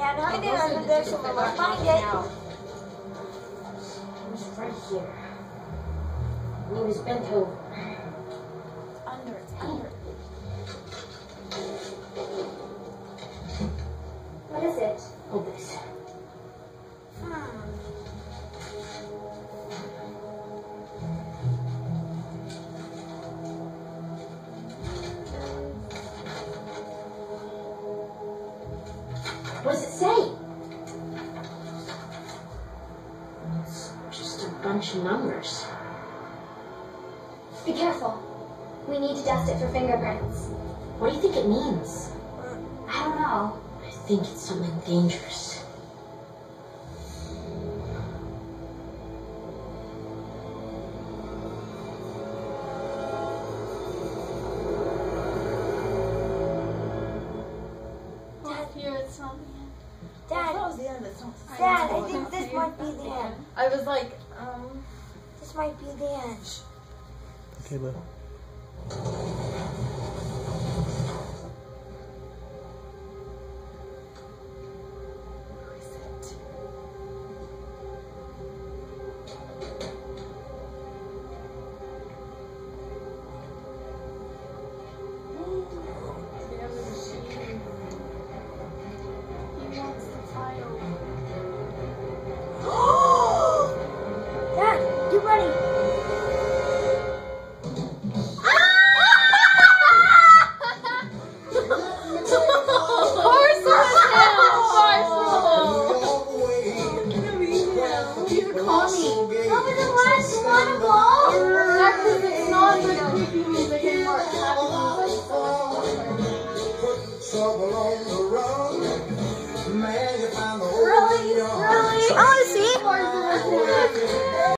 Can't hide it under there, so we'll find it. It was right here. And he was bent over. Under, it's under. What is it? Hold this. What does it say? It's just a bunch of numbers. Be careful. We need to dust it for fingerprints. What do you think it means? I don't know. I think it's something dangerous. It's not the end. Dad, That was the end. It's not. Dad, I think this might be the end. I was like, This might be the end. Okay, bud. where is it? We have the machine. He wants the file. Dad, get ready. That was the last one of all. It's not the creepy music anymore. Trouble on the road.